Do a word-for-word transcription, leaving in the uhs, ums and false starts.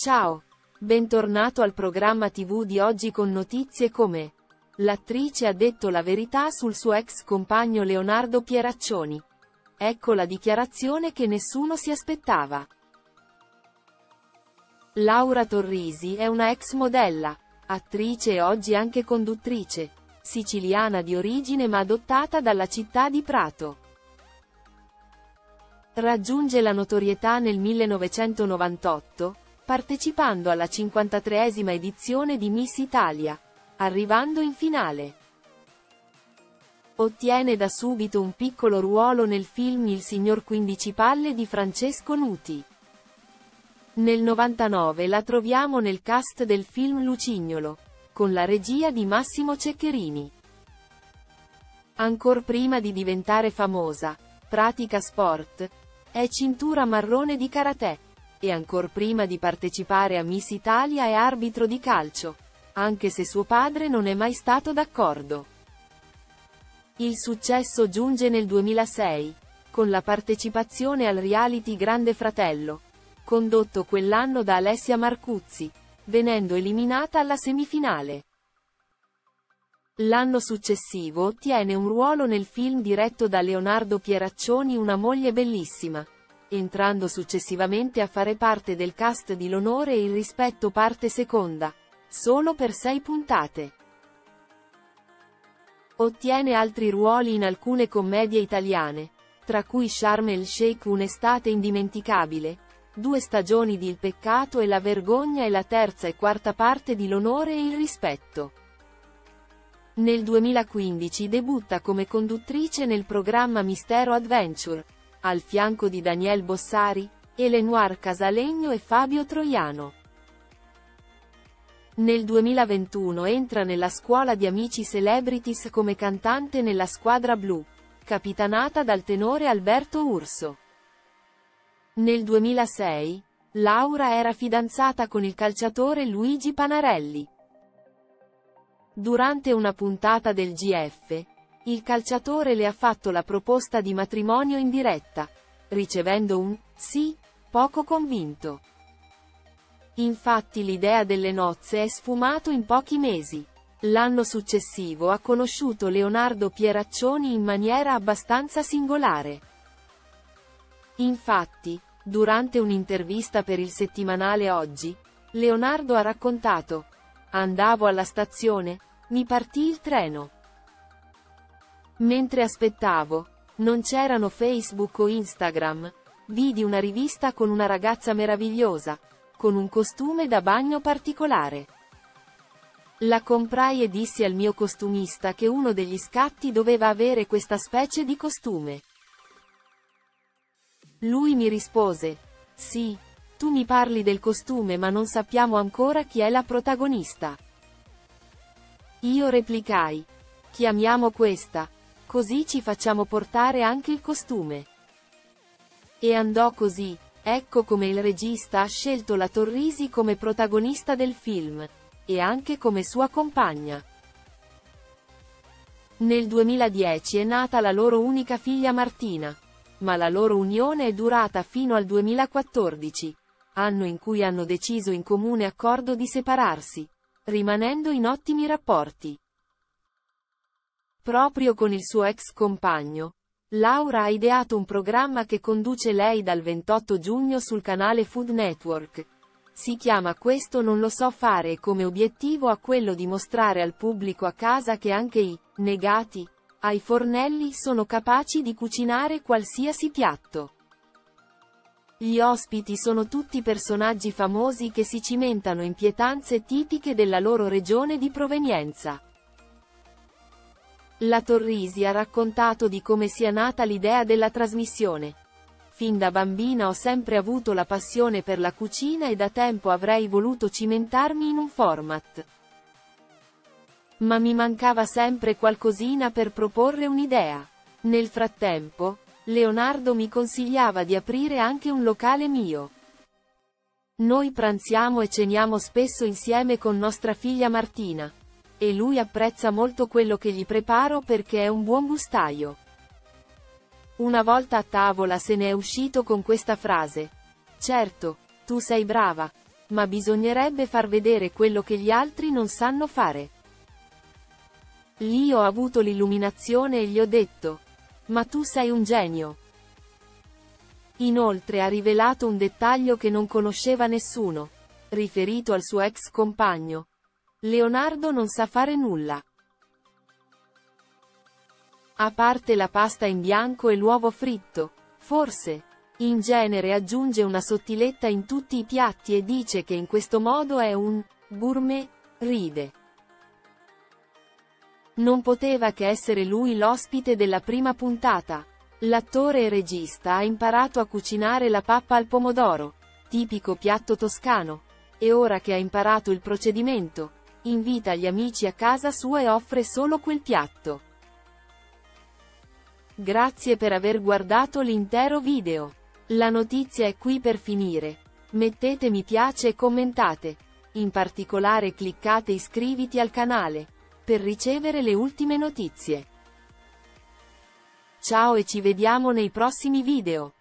Ciao! Bentornato al programma tivù di oggi con notizie come: l'attrice ha detto la verità sul suo ex compagno Leonardo Pieraccioni. Ecco la dichiarazione che nessuno si aspettava. Laura Torrisi è una ex modella, attrice e oggi anche conduttrice, siciliana di origine ma adottata dalla città di Prato. Raggiunge la notorietà nel millenovecentonovantotto, partecipando alla cinquantatreesima edizione di Miss Italia, arrivando in finale. Ottiene da subito un piccolo ruolo nel film Il signor Quindici Palle di Francesco Nuti. Nel novantanove la troviamo nel cast del film Lucignolo, con la regia di Massimo Ceccherini. Ancor prima di diventare famosa, pratica sport, è cintura marrone di karate, e ancor prima di partecipare a Miss Italia è arbitro di calcio, anche se suo padre non è mai stato d'accordo. Il successo giunge nel duemilasei, con la partecipazione al reality Grande Fratello, condotto quell'anno da Alessia Marcuzzi, venendo eliminata alla semifinale. L'anno successivo ottiene un ruolo nel film diretto da Leonardo Pieraccioni Una moglie bellissima, entrando successivamente a fare parte del cast di L'onore e il rispetto parte seconda, solo per sei puntate. Ottiene altri ruoli in alcune commedie italiane, tra cui Sharm el Sheikh Un'estate indimenticabile, due stagioni di Il peccato e la vergogna e la terza e quarta parte di L'onore e il rispetto. Nel duemilaquindici debutta come conduttrice nel programma Mistero Adventure, al fianco di Daniel Bossari, Elenoir Casalegno e Fabio Troiano. Nel duemilaventuno entra nella scuola di Amici Celebrities come cantante nella Squadra Blu, capitanata dal tenore Alberto Urso. Nel duemilasei, Laura era fidanzata con il calciatore Luigi Panarelli. Durante una puntata del G F, il calciatore le ha fatto la proposta di matrimonio in diretta, ricevendo un sì poco convinto. Infatti l'idea delle nozze è sfumato in pochi mesi. L'anno successivo ha conosciuto Leonardo Pieraccioni in maniera abbastanza singolare. Infatti, durante un'intervista per il settimanale Oggi, Leonardo ha raccontato: "Andavo alla stazione, mi partì il treno. Mentre aspettavo, non c'erano Facebook o Instagram, vidi una rivista con una ragazza meravigliosa, con un costume da bagno particolare. La comprai e dissi al mio costumista che uno degli scatti doveva avere questa specie di costume. Lui mi rispose: sì, tu mi parli del costume ma non sappiamo ancora chi è la protagonista. Io replicai: chiamiamo questa, così ci facciamo portare anche il costume. E andò così, ecco come il regista ha scelto la Torrisi come protagonista del film, e anche come sua compagna. Nel duemiladieci è nata la loro unica figlia Martina, ma la loro unione è durata fino al duemilaquattordici, anno in cui hanno deciso in comune accordo di separarsi, rimanendo in ottimi rapporti. Proprio con il suo ex compagno, Laura ha ideato un programma che conduce lei dal ventotto giugno sul canale Food Network. Si chiama Questo non lo so fare e come obiettivo ha quello di mostrare al pubblico a casa che anche i negati ai fornelli sono capaci di cucinare qualsiasi piatto. Gli ospiti sono tutti personaggi famosi che si cimentano in pietanze tipiche della loro regione di provenienza. La Torrisi ha raccontato di come sia nata l'idea della trasmissione. Fin da bambina ho sempre avuto la passione per la cucina e da tempo avrei voluto cimentarmi in un format. Ma mi mancava sempre qualcosina per proporre un'idea. Nel frattempo, Leonardo mi consigliava di aprire anche un locale mio. Noi pranziamo e ceniamo spesso insieme con nostra figlia Martina. E lui apprezza molto quello che gli preparo perché è un buon gustaio. Una volta a tavola se ne è uscito con questa frase: certo, tu sei brava, Ma bisognerebbe far vedere quello che gli altri non sanno fare. Lì ho avuto l'illuminazione e gli ho detto: ma tu sei un genio. Inoltre ha rivelato un dettaglio che non conosceva nessuno, riferito al suo ex compagno. Leonardo non sa fare nulla. A parte la pasta in bianco e l'uovo fritto, forse. In genere aggiunge una sottiletta in tutti i piatti e dice che in questo modo è un gourmet, ride. Non poteva che essere lui l'ospite della prima puntata. L'attore e regista ha imparato a cucinare la pappa al pomodoro, tipico piatto toscano, e ora che ha imparato il procedimento, invita gli amici a casa sua e offre solo quel piatto. Grazie per aver guardato l'intero video. La notizia è qui per finire. Mettete mi piace e commentate. In particolare cliccate iscriviti al canale, per ricevere le ultime notizie. Ciao e ci vediamo nei prossimi video.